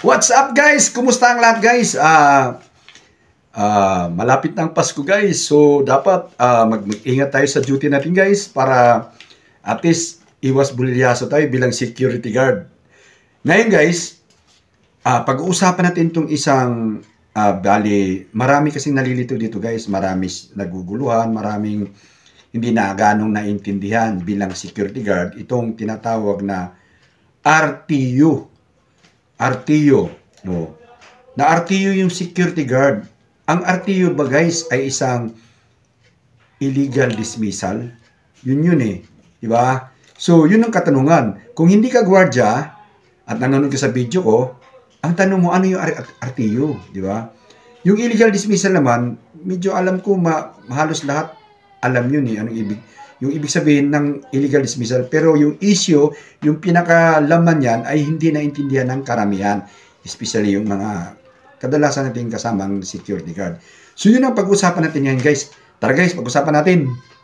What's up guys? Kumusta ang lahat guys? Malapit na ang Pasko guys. So dapat mag-ingat tayo sa duty natin guys para at least iwas bulilyaso tayo bilang security guard. Ngayon guys, pag-uusapan natin itong isang bali, marami kasing nalilito dito guys. Marami naguguluhan, maraming hindi na ganong naintindihan bilang security guard. Itong tinatawag na RTU. RTO, no. Na RTO yung security guard. Ang RTO ba guys ay isang illegal dismissal? Yun eh, di ba? So, yun ang katanungan. Kung hindi ka gwardya at nanonood ka sa video ko, ang tanong mo ano yung RTO, di ba? Yung illegal dismissal naman, medyo alam ko halos lahat alam yun eh, anong ibig sabihin ng illegal dismissal. Pero yung issue, yung pinakalaman yan ay hindi naintindihan ng karamihan. Especially yung mga kadalasan natin kasamang security guard. So yun ang pag-usapan natin ngayon guys. Tara guys, pag-usapan natin.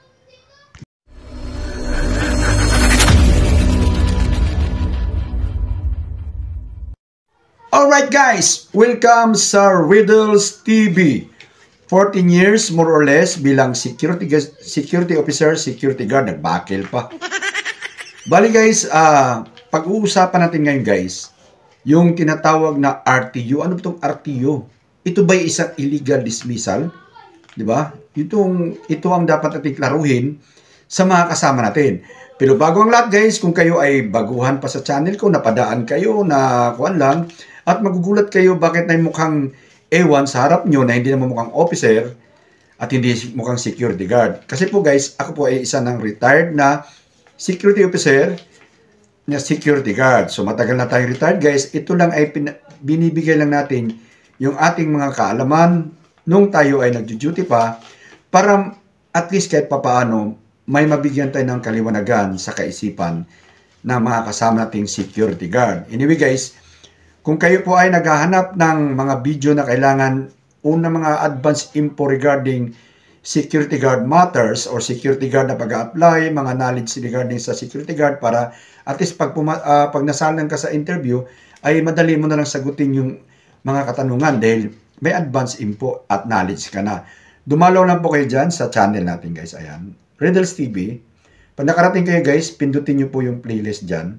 Alright guys, welcome sa Riddles TV. 14 years more or less bilang security officer, security guard, nagbakil pa. Bali guys, pag-uusapan natin ngayon guys, yung tinatawag na RTO. Ano ba itong RTO? Ito ba isang illegal dismissal? Di ba? Ito ang dapat natin klaruhin sa mga kasama natin. Pero bago ang lahat guys, kung kayo ay baguhan pa sa channel ko, napadaan kayo na kuwan lang, at magugulat kayo bakit na mukhang ewan sa harap nyo na hindi naman mukhang officer at hindi mukhang security guard. Kasi po guys, ako po ay isa ng retired na security officer na security guard. So matagal na tayong retired guys. Ito lang ay binibigay lang natin yung ating mga kaalaman nung tayo ay nag-duty pa para at least kahit papaano may mabigyan tayo ng kaliwanagan sa kaisipan na mga kasama nating security guard. Anyway guys, kung kayo po ay naghahanap ng mga video na kailangan mga advanced info regarding security guard matters or security guard na pag-a-apply, mga knowledge regarding sa security guard para at least pag nasalang ka sa interview ay madali mo na lang sagutin yung mga katanungan dahil may advanced info at knowledge ka na. Dumalaw lang po kayo dyan sa channel natin guys. Ayan, Riddles TV. Pag nakarating kayo guys, pindutin nyo po yung playlist dyan.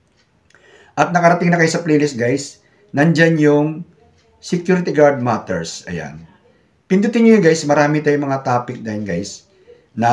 At nakarating na kayo sa playlist guys, nandyan yung Security Guard Matters. Ayan. Pindutin nyo yun guys, marami tayong mga topic na yun guys, na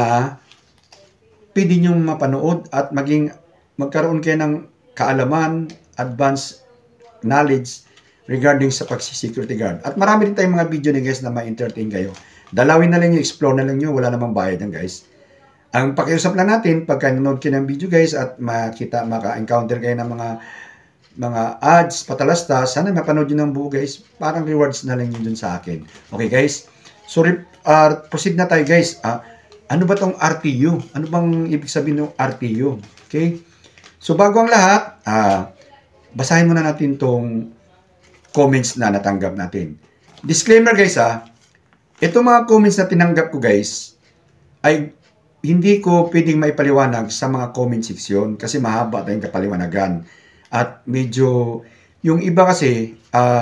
pwede nyo mapanood at magkaroon kayo ng kaalaman, advanced knowledge regarding sa pag-security guard. At marami rin tayong mga video na guys na ma-entertain kayo. Dalawin na lang nyo, explore na lang nyo, wala namang bayad yan guys. Ang pakiusap lang natin, pagka nanood kayo ng video guys at maka-encounter kayo ng mga ads, patalasta, sana mapanood nyo ng buo guys. Parang rewards na lang yun dun sa akin. Okay guys? So, proceed na tayo guys. Ano ba tong RTU? Ano bang ibig sabihin ng RTU? Okay? So, bago ang lahat, basahin muna natin tong comments na natanggap natin. Disclaimer guys itong mga comments na tinanggap ko guys, ay hindi ko pwedeng maipaliwanag sa mga comment section kasi mahaba tayong kapaliwanagan. At medyo, yung iba kasi,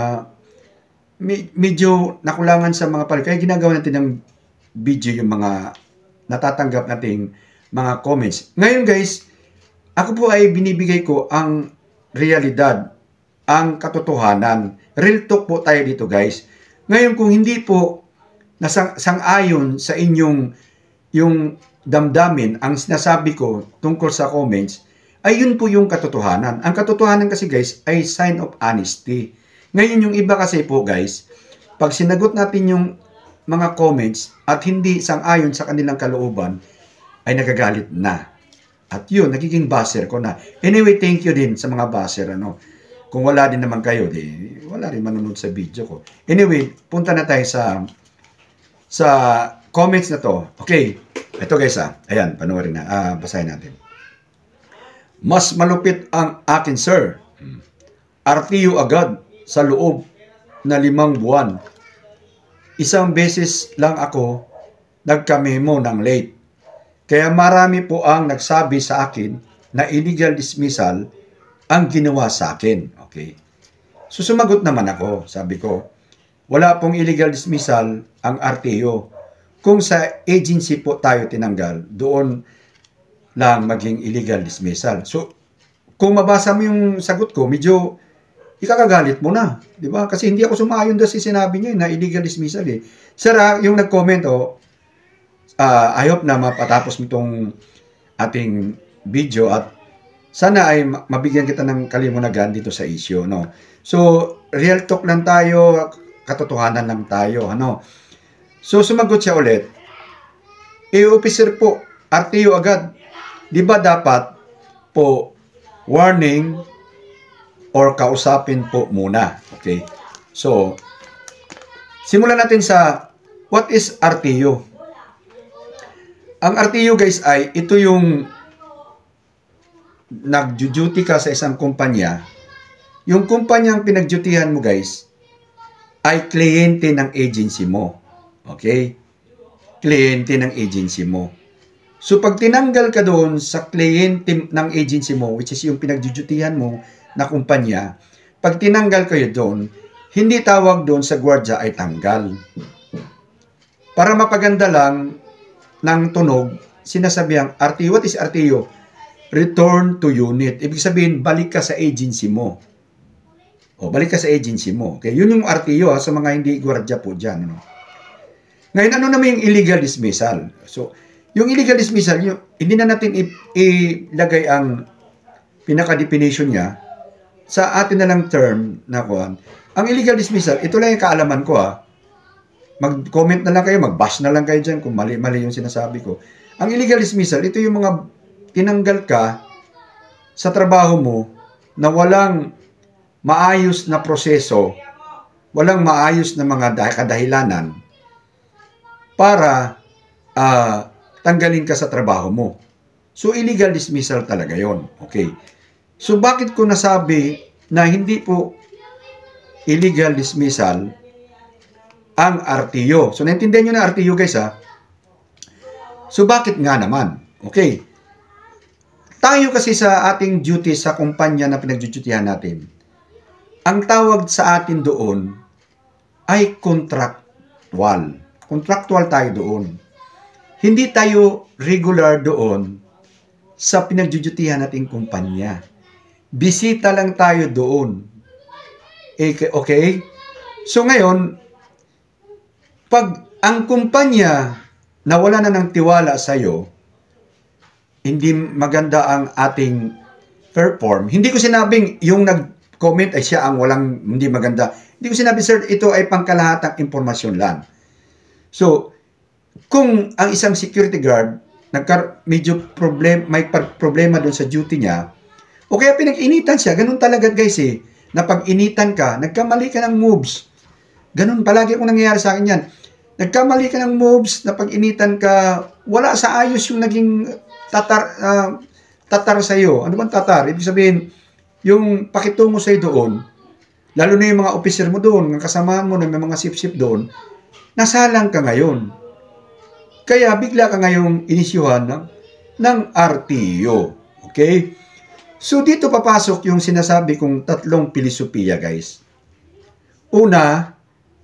medyo nakulangan sa mga kaya ginagawa natin ng video yung mga natatanggap nating mga comments. Ngayon guys, ako po ay binibigay ko ang realidad, ang katotohanan. Real talk po tayo dito guys. Ngayon kung hindi po sang-ayon sa inyong yung damdamin, ang sinasabi ko tungkol sa comments, ay yun po yung katotohanan. Ang katotohanan kasi guys ay sign of honesty. Ngayon yung iba kasi po guys, pag sinagot natin yung mga comments at hindi sang-ayon sa kanilang kalooban, ay nagagalit na. At yun, nagiging buzzer ko na. Anyway, thank you din sa mga buzzer. Kung wala din naman kayo, wala rin manonood sa video ko. Anyway, punta na tayo sa comments na to. Okay, ito guys ayan, panoorin na. Basahin natin. Mas malupit ang akin, sir. RTO agad sa loob na 5 buwan. Isang beses lang ako nagka-memo ng late. Kaya marami po ang nagsabi sa akin na illegal dismissal ang ginawa sa akin. Okay. So sumagot naman ako, sabi ko, wala pong illegal dismissal ang RTO. Kung sa agency po tayo tinanggal, doon lang maging illegal dismissal. So, kung mabasa mo yung sagot ko, medyo ikakagalit mo na. Di ba? Kasi hindi ako sumayon doon sa sinabi niya na illegal dismissal eh. Sir, yung nag-comment, I hope na mapatapos mo itong ating video at sana ay mabigyan kita ng kalimunagan dito sa issue. No? So, real talk lang tayo, katotohanan lang tayo. Ano? So, sumagot siya ulit. Officer po, RTO agad. Di ba dapat po warning or kausapin po muna? Okay. So, simulan natin sa what is RTO? Ang RTO guys ay ito yung nag-duty ka sa isang kumpanya. Yung kumpanyang pinag-dutyhan mo guys ay kliyente ng agency mo. Okay? Kliyente ng agency mo. So, pag tinanggal ka doon sa kliyente ng agency mo, which is yung pinag-dutyhan mo na kumpanya, pag tinanggal kayo doon, hindi tawag doon sa gwardya ay tanggal. Para mapaganda lang ng tunog, sinasabihang RTO. What is RTO? Return to unit. Ibig sabihin, balik ka sa agency mo. O, balik ka sa agency mo. Okay? Yun yung RTO sa mga hindi gwardya po dyan. Ano? Ngayon, ano naman yung illegal dismissal? So, yung illegal dismissal, hindi na natin ilagay ang pinaka-definition niya sa atin na lang term na kuhan. Ang illegal dismissal, ito lang yung kaalaman ko Mag-comment na lang kayo, mag-bash na lang kayo dyan kung mali-mali yung sinasabi ko. Ang illegal dismissal, ito yung mga tinanggal ka sa trabaho mo na walang maayos na proseso, walang maayos na mga kadahilanan para tanggalin ka sa trabaho mo. So, illegal dismissal talaga yon. Okay. So, bakit ko nasabi na hindi po illegal dismissal ang RTO? So, naintindihan nyo na RTO guys So, bakit nga naman? Okay. Tayo kasi sa ating duty sa kumpanya na pinag-dutyhan natin, ang tawag sa atin doon ay contractual. Contractual tayo doon. Hindi tayo regular doon sa pinag-dutyhan nating kumpanya. Bisita lang tayo doon. Okay? So ngayon, pag ang kumpanya nawala na ng tiwala sa iyo, hindi maganda ang ating perform. Hindi ko sinabing yung nag-comment ay siya ang hindi maganda. Hindi ko sinabi, sir, ito ay pangkalahatang impormasyon lang. So, kung ang isang security guard medyo may problema doon sa duty niya, o kaya pinag-initan siya, ganun talaga guys na pag-initan ka, nagkamali ka ng moves. Ganun, palagi akong nangyayari sa akin yan. Nagkamali ka ng moves, na pag-initan ka, wala sa ayos yung naging tatar sa iyo. Ano bang tatar? Ibig sabihin, yung pakitungo sa iyo doon, lalo na yung mga officer mo doon, mga kasamahan mo na may mga sip-sip doon, nasalang ka ngayon. Kaya bigla ka ngayong inisyuhan ng RTO. Okay? So, dito papasok yung sinasabi kong tatlong pilosopiya, guys. Una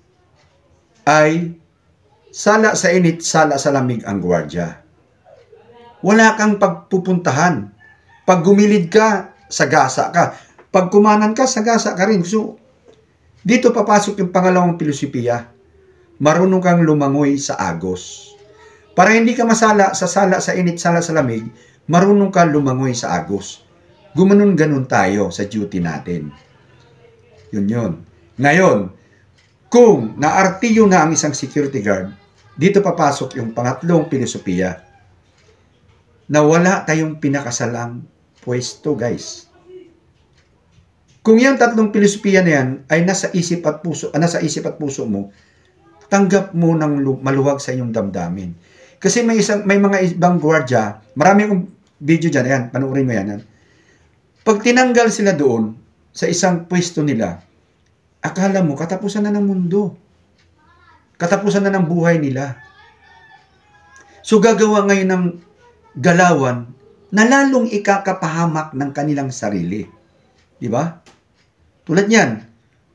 ay sala sa init, sala sa lamig ang gwardya. Wala kang pagpupuntahan. Pag gumilid ka, sagasa ka. Pag kumanan ka, sagasa ka rin. So, dito papasok yung pangalawang pilosopiya. Marunong kang lumangoy sa agos. Para hindi ka masala sa init, sala sa lamig, marunong kang lumangoy sa agos. Gumanon-ganon tayo sa duty natin. Yun. Ngayon, kung na-RTO na ang isang security guard, dito papasok yung pangatlong pilosopiya na wala tayong pinakasalang pwesto, guys. Kung yung tatlong pilosopiya na yan ay nasa isip at puso mo, tanggap mo ng maluwag sa inyong damdamin. Kasi may mga ibang gwardya, marami akong video dyan, ayan, panoorin mo yan. Pag tinanggal sila doon sa isang pwesto nila, akala mo katapusan na ng mundo. Katapusan na ng buhay nila. So gagawa ngayon ng galawan na lalong ikakapahamak ng kanilang sarili. Di ba? Tulad niyan,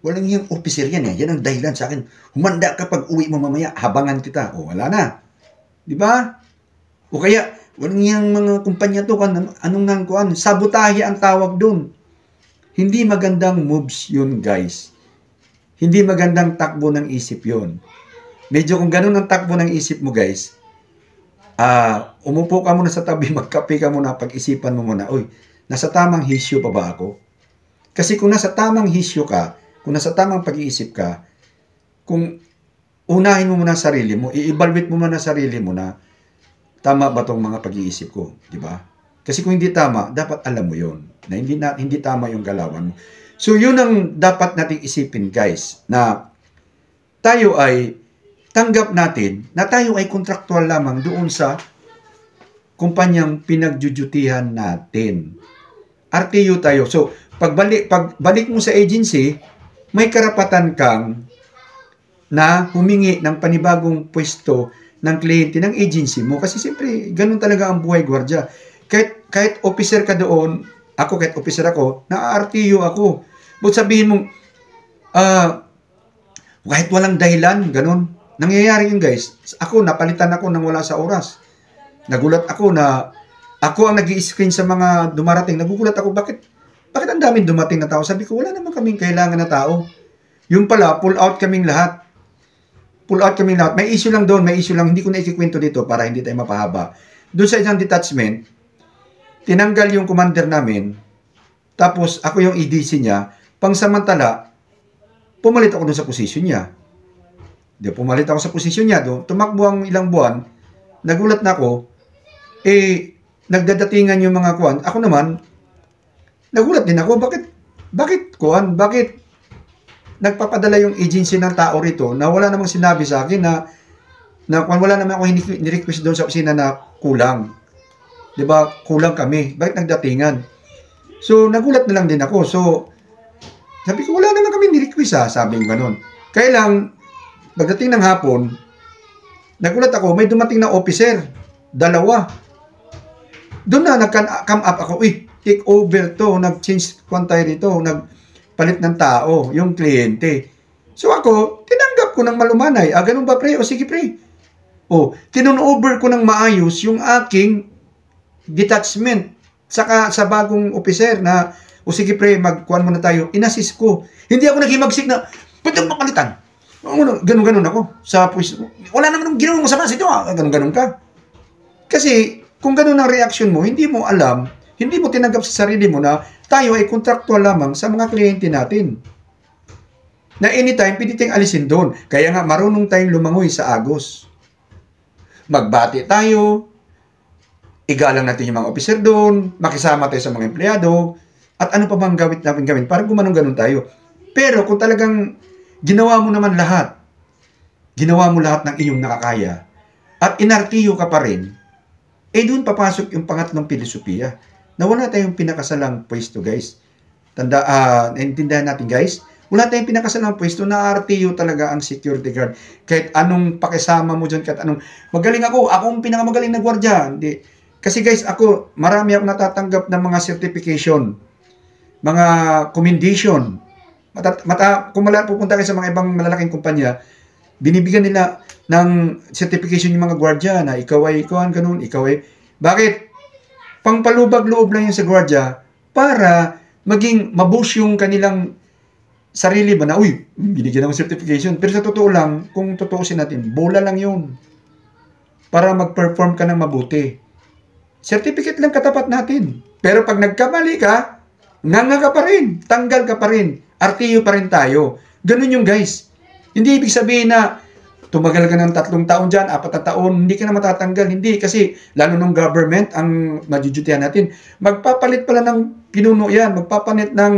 Walang yung officer yan eh. Yan ang dahilan sa akin. Humanda ka pag uwi mo mamaya, habangan kita. O wala na. Di ba? O kaya, walang yung mga kumpanya to, anong nang kuan, sabotahe ang tawag doon. Hindi magandang moves yun, guys. Hindi magandang takbo ng isip yun. Medyo kung ganun ang takbo ng isip mo, guys, umupo ka muna sa tabi, magkape ka muna, pag-isipan mo muna, uy, nasa tamang hisyo pa ba ako? Kasi kung nasa tamang hisyo ka, kung nasa tamang pag-iisip ka, kung unahin mo muna sarili mo, i-evaluate mo muna sarili mo na tama ba tong mga pag-iisip ko, di ba? Kasi kung hindi tama, dapat alam mo yon na hindi tama yung galawan mo. So yun ang dapat nating isipin, guys, na tayo ay tanggap natin na tayo ay kontraktual lamang doon sa kumpanyang pinagjujutihan natin. RTU tayo. So pagbalik mo sa agency, may karapatan kang na humingi ng panibagong pwesto ng kliyente ng agency mo. Kasi siyempre, ganun talaga ang buhay gwardiya. Kahit officer ka doon, kahit officer ako, na-RTU ako. But sabihin mo, kahit walang dahilan, ganun. Nangyayari yun, guys. Napalitan ako nang wala sa oras. Nagulat ako na ako ang nag-i-screen sa mga dumarating. Nagugulat ako, bakit ang daming dumating na tao? Sabi ko, wala naman kaming kailangan na tao. Yung pala, pull out kaming lahat. May issue lang doon, hindi ko na ikikwento dito para hindi tayo mapahaba. Doon sa isang detachment, tinanggal yung commander namin, tapos ako yung EDC niya, pangsamantala, pumalit ako doon sa posisyon niya. Pumalit ako sa posisyon niya doon, tumakbo ang ilang buwan, nagulat na ako, nagdadatingan yung mga kuwan. Ako naman, nagulat din ako, bakit nagpapadala yung agency ng tao rito na wala namang sinabi sa akin na wala naman ako ni-request doon sa opisina na kulang. Diba? Kulang kami. Bakit nagdatingan? So, nagulat na lang din ako. So, sabi ko, wala naman kami ni-request sabi ko ganun. Kaya lang, pagdating ng hapon, nagulat ako, may dumating na officer. 2. Doon na nag-come up ako, take over to, nag-change tayo rito, nagpalit ng tao, yung kliyente. So ako, tinanggap ko ng malumanay. Ganun ba, pre? O sige, pre. Tinun-over ko ng maayos yung aking detachment saka sa bagong officer na, sige, pre, magkuhan muna tayo. Inassist ko. Hindi ako naghimagsik na, pwede mo papalitan. Ganun-ganun ako. Wala naman ginawang masama sa ito. Ganun-ganun ka. Kasi, kung ganun ang reaction mo, hindi mo alam, hindi mo tinanggap sa sarili mo na tayo ay kontraktual lamang sa mga kliyente natin. Na anytime, pwede tayong alisin doon. Kaya nga, marunong tayong lumangoy sa agos. Magbati tayo, igalang natin yung mga officer doon, makisama tayo sa mga empleyado, at ano pa bang gawin para gumanong-ganon tayo. Pero kung talagang ginawa mo naman lahat, ginawa mo lahat ng iyong nakakaya, at inartiyo ka pa rin, doon papasok yung pangatlong filosofiya na wala tayong pinakasalang pwesto, guys. Naintindihan natin, guys. Wala tayong pinakasalang pwesto na RTU talaga ang security guard. Kahit anong pakisama mo dyan, kahit anong, magaling akong pinakamagaling na gwardiya. Hindi. Kasi guys, marami akong natatanggap ng mga certification, mga commendation. Kung pupunta kayo sa mga ibang malalaking kumpanya, binibigyan nila ng certification yung mga gwardiya na ikaw ay ganun, Bakit? Pangpalubag-loob lang yun sa gwardiya para maging mabush yung kanilang sarili ba na, binigyan ng certification. Pero sa totoo lang, kung tutuusin natin, bola lang yun. Para mag-perform ka ng mabuti. Certificate lang katapat natin. Pero pag nagkamali ka, nganga ka pa rin, tanggal ka pa rin, RTU pa rin tayo. Ganun yung guys. Hindi ibig sabihin na tumagal ka ng 3 taon dyan, 4 na taon, hindi ka na matatanggal. Hindi, kasi lalo ng government ang majujutihan natin. Magpapalit pala ng pinuno yan, magpapalit ng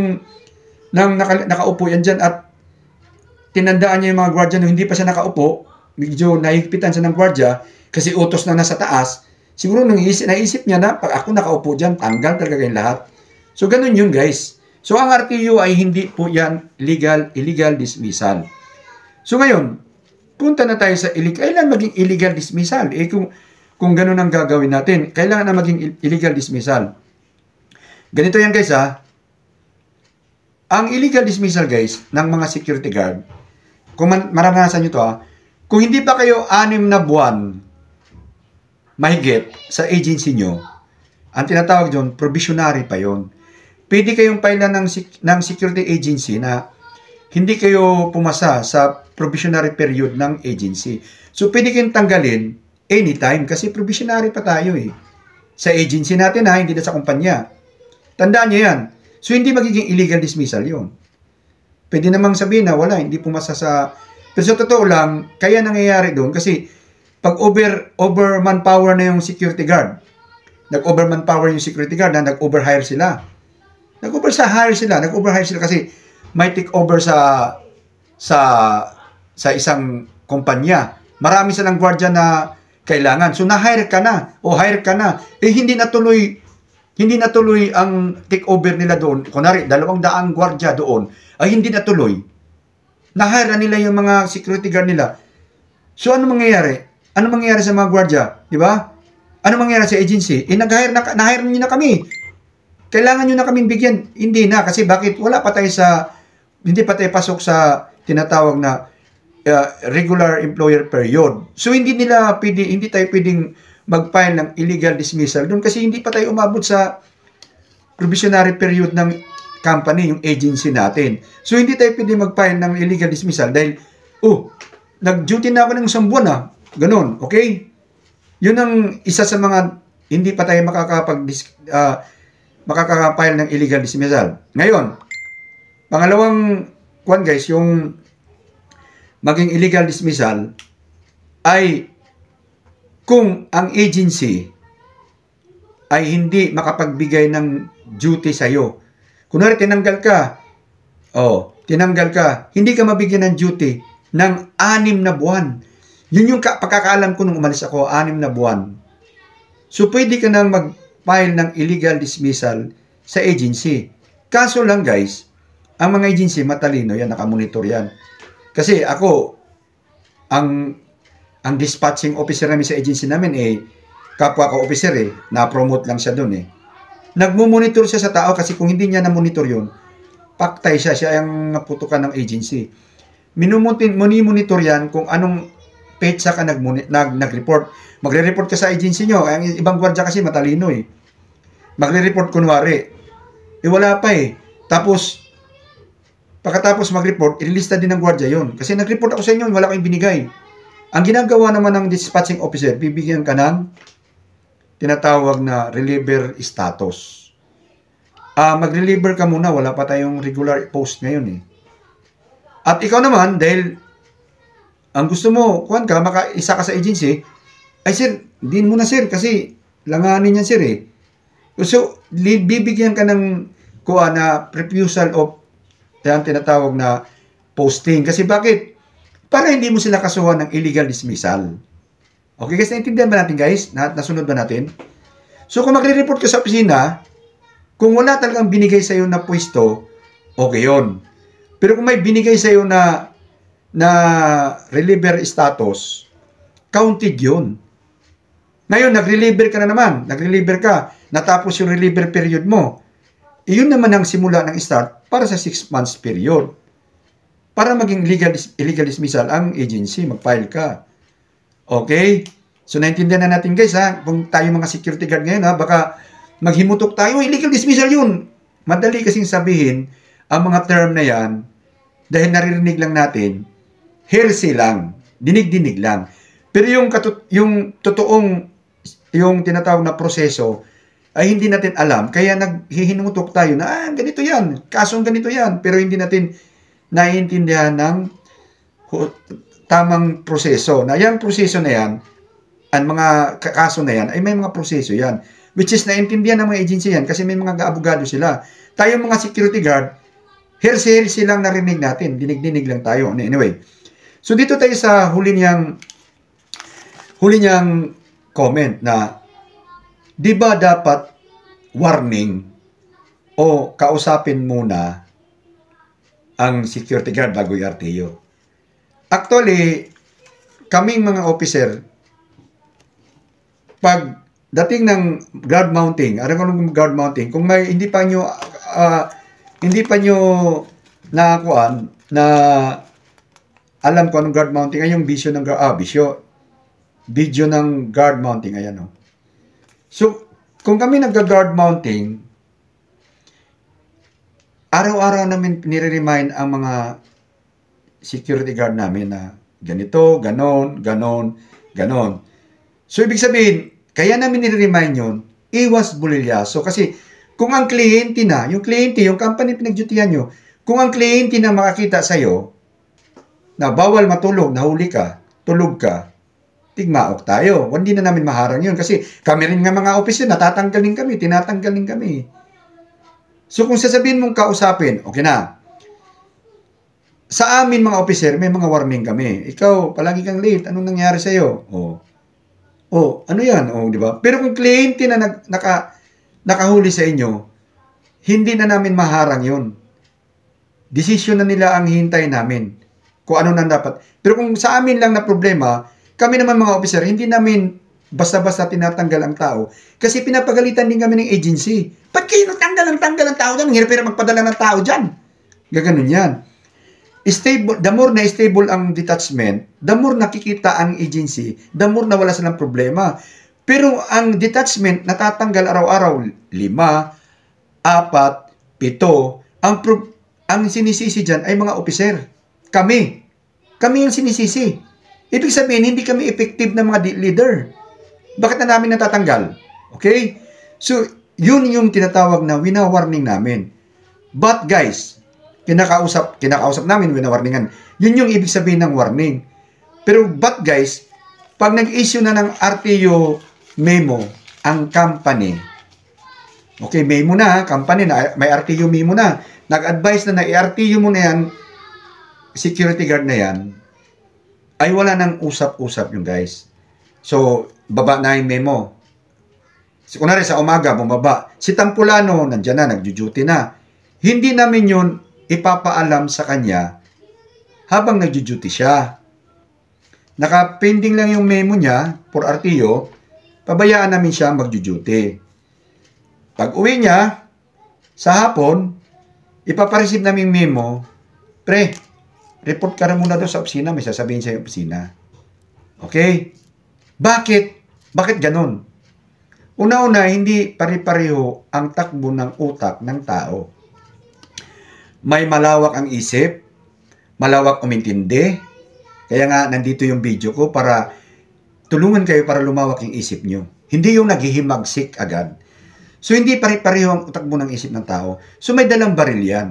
nakaupo yan dyan at tinandaan niya yung mga gwardiya nung hindi pa siya nakaupo, medyo nahigpitan siya ng gwardiya kasi utos na nasa taas. Siguro naisip niya na pag ako nakaupo dyan, tanggal talaga kayong lahat. So ganun yun guys. So ang RTU ay hindi po yan illegal dismissal. So ngayon, punta na tayo sa kailan maging illegal dismissal? Kung ganun ang gagawin natin, kailangan na maging illegal dismissal. Ganito yan guys Ang illegal dismissal guys ng mga security guard, kung maranasan nyo to kung hindi pa kayo 6 na buwan mahigit sa agency nyo, ang tinatawag doon, probationary pa yon. Pwede kayong pailan ng security agency na hindi kayo pumasa sa probationary period ng agency. So, pwede kayong tanggalin anytime kasi probationary pa tayo sa agency natin hindi na sa kumpanya. Tandaan nyo yan. So, hindi magiging illegal dismissal yun. Pwede namang sabihin na wala, hindi pumasa sa... Pero sa totoo lang, kaya nangyayari doon kasi pag over manpower na yung security guard, nag-over manpower yung security guard na nag-overhire sila. Nag-overhire sila kasi may take over sa isang kumpanya. Marami silang gwardiya na kailangan. So na-hire ka na o hire ka na. Hindi natuloy ang take over nila doon. Kunwari 200 gwardiya doon ay hindi natuloy. Na-hire na nila yung mga security guard nila. So ano mangyayari? Ano mangyayari sa mga gwardiya? Di ba? Ano mangyayari sa agency? Na-hire niyo na kami. Kailangan niyo na kaming bigyan. Hindi na. Kasi bakit? Hindi pa tayo pasok sa tinatawag na regular employer period. So, hindi tayo pwedeng mag-file ng illegal dismissal doon kasi hindi pa tayo umabot sa probationary period ng company, yung agency natin. So, hindi tayo pwedeng mag-file ng illegal dismissal dahil, nag-duty na ako ng 1 buwan Ganun, okay? Yun ang isa sa mga hindi pa tayo makakapile ng illegal dismissal. Ngayon, pangalawang guys, yung maging illegal dismissal ay kung ang agency ay hindi makapagbigay ng duty sa'yo. Kunwari, tinanggal ka, hindi ka mabigyan ng duty ng 6 na buwan. Yun yung pagkakaalam ko nung umalis ako, 6 na buwan. So, pwede ka nang mag-file ng illegal dismissal sa agency. Kaso lang guys, ang mga agency matalino yan, nakamonitor yan. Kasi ako, ang dispatching officer namin sa agency namin kapwa ko officer na-promote lang siya doon Nagmumonitor siya sa tao kasi kung hindi niya na-monitor yun, paktay siya ang naputukan ng agency. Monitor yan kung anong petsa ka nag-report. Magre-report ka sa agency nyo. Ang ibang gwardiya kasi matalino Magre-report kunwari. Wala pa Tapos, pagkatapos mag-report, ililista din ng gwardiya yun. Kasi nag-report ako sa inyo, wala kayong binigay. Ang ginagawa naman ng dispatching officer, bibigyan ka ng tinatawag na reliever status. Mag-reliever ka muna, wala pa tayong regular post ngayon At ikaw naman, dahil ang gusto mo, maka-isa ka sa agency, ay sir, din mo na sir, kasi langanin yan sir So, bibigyan ka ng refusal of yan tinatawag na posting. Kasi bakit? Para hindi mo sila kasuhan ng illegal dismissal. Okay guys, naintindihan ba natin guys? Nasunod ba natin? So, kung magre-report ka sa opisina, kung wala talagang binigay sa'yo na pwesto, okay yun. Pero kung may binigay sa'yo na reliever status, counted yun. Ngayon, nag-reliever ka na naman. Nag-reliever ka. Natapos yung reliever period mo. Iyon naman ang simula ng start para sa 6 months period. Para maging illegal dismissal ang agency, mag-file ka. Okay? So, naintindihan na natin guys kung tayo mga security guard ngayon baka maghimutok tayo, illegal dismissal yun. Madali kasing sabihin ang mga term na yan dahil naririnig lang natin, hearsay lang, dinig-dinig lang. Pero yung totoong, yung tinatawag na proseso, ay hindi natin alam. Kaya naghihinutok tayo na, ganito yan, kasong ganito yan. Pero hindi natin naiintindihan ng tamang proseso. Na yung proseso na yan, ang mga kaso na yan, ay may mga proseso yan. Which is naiintindihan ng mga agency yan kasi may mga abogado sila. Tayo mga security guard, hearsay lang narinig natin. Dinig-dinig lang tayo. Anyway, so dito tayo sa huli niyang comment na di ba dapat warning o kausapin muna ang security guard bago i-RTO? Actually, kaming mga officer, pag dating ng guard mounting, kung may hindi hindi pa nyo nakakuan na alam ko anong guard mounting ay yung video ng video ng guard mounting, ayan o. So, kung kami nag-guard mounting, araw-araw namin nire-remind ang mga security guard namin na ganito, ganon, ganon, ganon. So, ibig sabihin, kaya namin nire-remind yun, iwas bulilyaso. Kasi, kung ang kliyente na, yung company pinag-dutyhan nyo, kung ang kliyente na makakita sa'yo, na bawal matulog, nahuli ka, tulog ka, tigmaok tayo. Hindi na namin maharang yun. Kasi kami rin nga mga officer, natatanggalin kami, tinatanggalin kami. So kung sasabihin mong kausapin, okay na. Sa amin mga officer, may mga warning kami. Ikaw, palagi kang late. Anong nangyari sa'yo? Ano yan? Di ba? Pero kung kliyente na nakahuli sa inyo, hindi na namin maharang yun. Desisyon na nila ang hintay namin kung ano nang dapat. Pero kung sa amin lang na problema, kami naman mga officer, hindi namin basta-basta tinatanggal ang tao kasi pinapagalitan din kami ng agency. Ba't kayo natanggal ang tao dyan? Ang hirap magpadala ng tao dyan. Gaganon yan. Stable, the more na stable ang detachment, the more nakikita ang agency, the more na wala silang problema. Pero ang detachment, natatanggal araw-araw, 5, 4, 7. Ang sinisisi dyan ay mga officer. Kami yung sinisisi. Ibig sabihin, hindi kami effective na mga leader. Bakit na namin natatanggal? Okay? So, yun yung tinatawag na wina-warning namin. But guys, kinakausap namin, wina-warningan. Yun yung ibig sabihin ng warning. Pero but guys, pag nag-issue na ng RTO memo ang company, okay, memo na, company na, may RTO memo na, nag-advise na i-RTO mo na yan, security guard na yan, ay wala nang usap-usap yung guys. So, baba na yung memo. Kunwari sa umaga, bumaba. Si Tampulano, nandyan na, nagjo-duty na. Hindi namin yun ipapaalam sa kanya habang nagjo-duty siya. Nakapending lang yung memo niya for RTO, pabayaan namin siya magjo-duty. Pag uwi niya, sa hapon, ipapareceive namin memo, pre, report ka na muna doon sa opisina, may sasabihin sa opisina. Okay? Bakit? Bakit ganun? Una-una, hindi pare-pareho ang takbo ng utak ng tao. May malawak ang isip, malawak umintindi, kaya nga nandito yung video ko para tulungan kayo para lumawak yung isip nyo. Hindi yung naghihimagsik agad. So, hindi pare-pareho ang takbo ng isip ng tao. So, may dalang baril yan.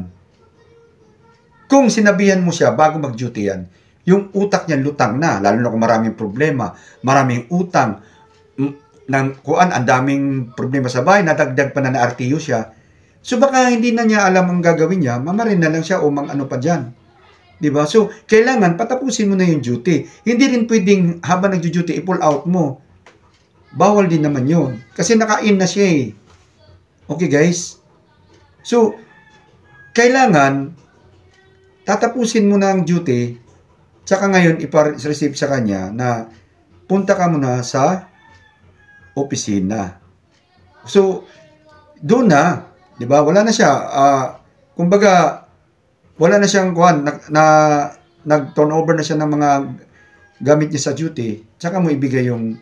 Kung sinabihan mo siya bago mag-duty yan, yung utak niya lutang na, lalo na kung maraming problema, maraming utang, ang daming problema sa bahay, nadagdag pa na RTO siya. So baka hindi na niya alam ang gagawin niya, mamarin na lang siya o ano pa dyan. Diba? So, kailangan patapusin mo na yung duty. Hindi rin pwedeng habang nag-duty, i-pull out mo. Bawal din naman yun. Kasi naka-in na siya eh. Okay guys? So, kailangan tatapusin mo na ang duty, tsaka ngayon ipa-receive sa kanya na punta ka muna sa opisina. So, doon na, di ba? Wala na siya, kumbaga, wala na siyang nag-turnover na siya ng mga gamit niya sa duty, tsaka mo ibigay yung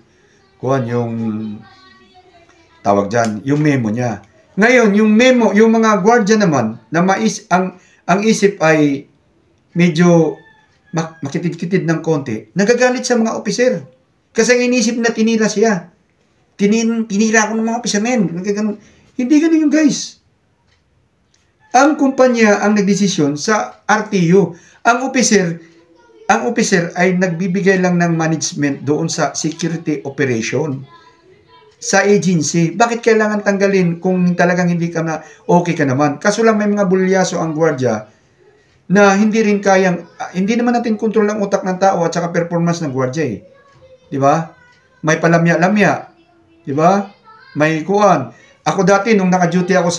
tawag dyan, yung memo niya. Ngayon, yung memo, yung mga guardia naman, na ang isip ay medyo makitid-kitid ng konti, nagagalit sa mga opiser. Kasi ang inisip na tinira siya. Tinira ako ng mga opiser na yun. Hindi ganun yung guys. Ang kumpanya ang nagdesisyon sa RTO. Ang opiser ay nagbibigay lang ng management doon sa security operation. Sa agency. Bakit kailangan tanggalin kung talagang hindi ka na okay ka naman? Kaso lang may mga bulyaso ang gwardiya na hindi rin kayang, hindi naman natin kontrol ang utak ng tao at saka performance ng gwardiya eh. Di ba? May palamya-lamya. Di ba? May kuan. Ako dati, nung naka-duty ako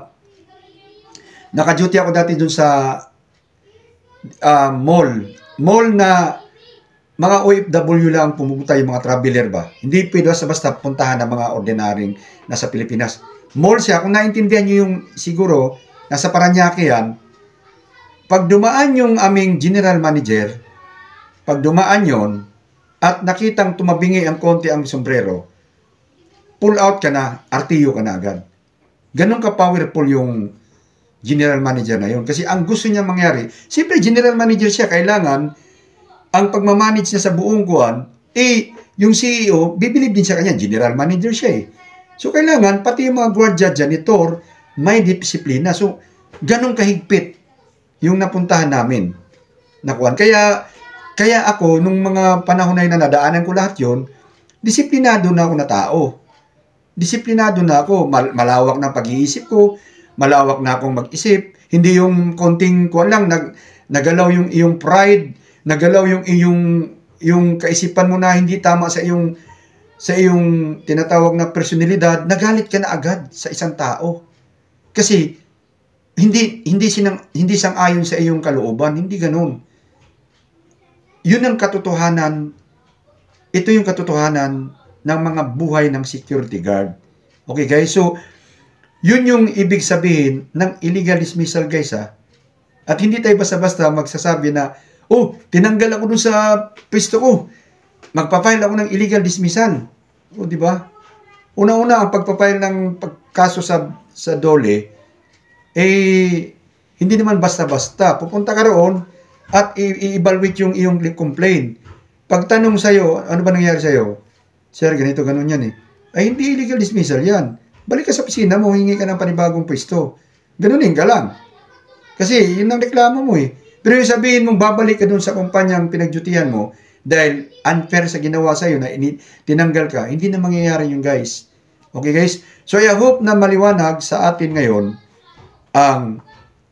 dati dun sa mall na mga OFW lang pumupunta, yung mga traveler ba. Hindi pwede basta puntahan ng mga ordinaryong nasa Pilipinas. Mall siya. Kung naintindihan nyo yung siguro, nasa Paranaque yan, pag dumaan yung aming general manager, pag dumaan yon at nakitang tumabingi ang konti ang sombrero, pull out ka na, RTO ka na agad. Ganon ka-powerful yung general manager na yun. Kasi ang gusto niya mangyari, siyempre general manager siya, kailangan ang pagmamanage niya sa buong kuwan, yung CEO, bibilib din sa kanya, general manager siya eh. So kailangan, pati yung mga gwardiya, janitor, may disiplina. So, ganon kahigpit yung napuntahan namin. Nakuan. Kaya ako, nung mga panahon na nadaanan ko lahat yon, disiplinado na ako na tao. Disiplinado na ako. Malawak na pag-iisip ko. Malawak na akong mag-isip. Hindi yung konting kuwan lang, nagalaw yung iyong pride, nagalaw yung yung kaisipan mo na hindi tama sa iyong tinatawag na personalidad, nagalit ka na agad sa isang tao. Kasi hindi sang-ayon sa iyong kalooban, hindi ganoon. Yun ang katotohanan. Ito yung katotohanan ng mga buhay ng security guard. Okay guys, so yun yung ibig sabihin ng illegal dismissal guys ha. At hindi tayo basta-basta magsasabi na, oh, tinanggal ako dun sa pwesto ko. Magpa-file ako ng illegal dismissal. O, di ba? Una-una, ang pagpa-file ng kaso sa DOLE, hindi naman basta-basta. Pupunta ka roon at i-evaluate yung iyong complaint. Pagtanong sa'yo, ano ba nangyari sa'yo? Sir, ganito, ganun yan eh. Ay, hindi illegal dismissal yan. Balik ka sa opisina mo, hingi ka ng panibagong pwesto. Ganunin ka lang. Kasi, yun ang reklamo mo eh. Pero yung sabihin mong babalik ka dun sa kumpanyang pinagdutihan mo dahil unfair sa ginawa sa'yo na tinanggal ka, hindi na mangyayari yung guys. Okay guys? So I hope na maliwanag sa atin ngayon ang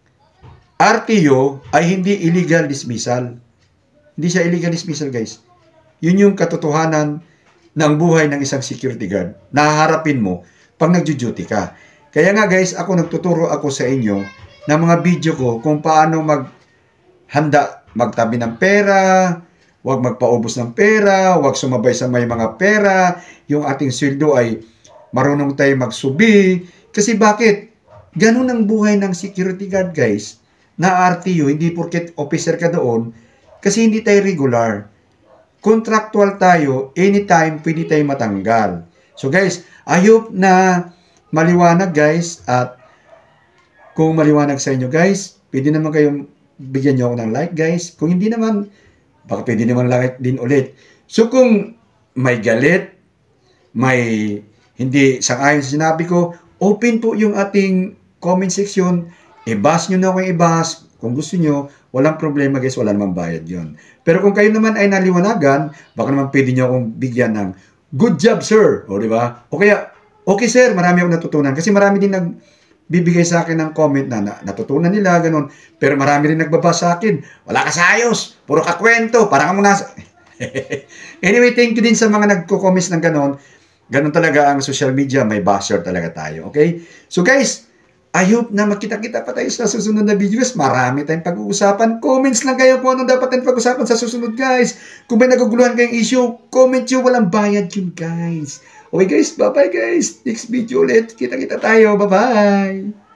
RTO ay hindi illegal dismissal. Hindi siya illegal dismissal guys. Yun yung katotohanan ng buhay ng isang security guard. Nahaharapin mo pag nagjo-duty ka. Kaya nga guys, ako nagtuturo ako sa inyo ng mga video ko kung paano magtabi ng pera, huwag magpaubos ng pera, huwag sumabay sa may mga pera, yung ating sweldo ay marunong tayo magsubi. Kasi bakit? Ganun ang buhay ng security guard guys, na RTO, hindi porket officer ka doon, kasi hindi tayo regular. Contractual tayo, anytime pwede tayo matanggal. So guys, I hope na maliwanag guys, at kung maliwanag sa inyo guys, pwede naman kayong bigyan nyo ako ng like guys. Kung hindi naman, baka pwede naman like din ulit. So kung may galit, may hindi sang-ayon sa sinabi ko, open po yung ating comment section. I-bash nyo na akong i-bash. Kung gusto nyo, walang problema guys, wala namang bayad yon. Pero kung kayo naman ay naliwanagan, baka naman pwede nyo akong bigyan ng good job sir. O diba? O kaya, okay sir, marami akong natutunan. Kasi marami din nagbibigay sa akin ng comment na natutunan nila, ganun. Pero marami rin nagbabasa sa akin, wala ka sa ayos, puro ka kwento, parang mo nasa... Anyway, thank you din sa mga nagko-comments ng ganun. Ganun talaga ang social media, may basher talaga tayo. Okay? So guys, I hope na magkita-kita pa tayo sa susunod na videos. Marami tayong pag-uusapan. Comments lang kayo kung anong dapat tayong pag-usapan sa susunod, guys. Kung may naguguluhan kayong issue, comment nyo. Walang bayad yun, guys. Okay, guys. Bye-bye, guys. Next video ulit. Kita-kita tayo. Bye-bye.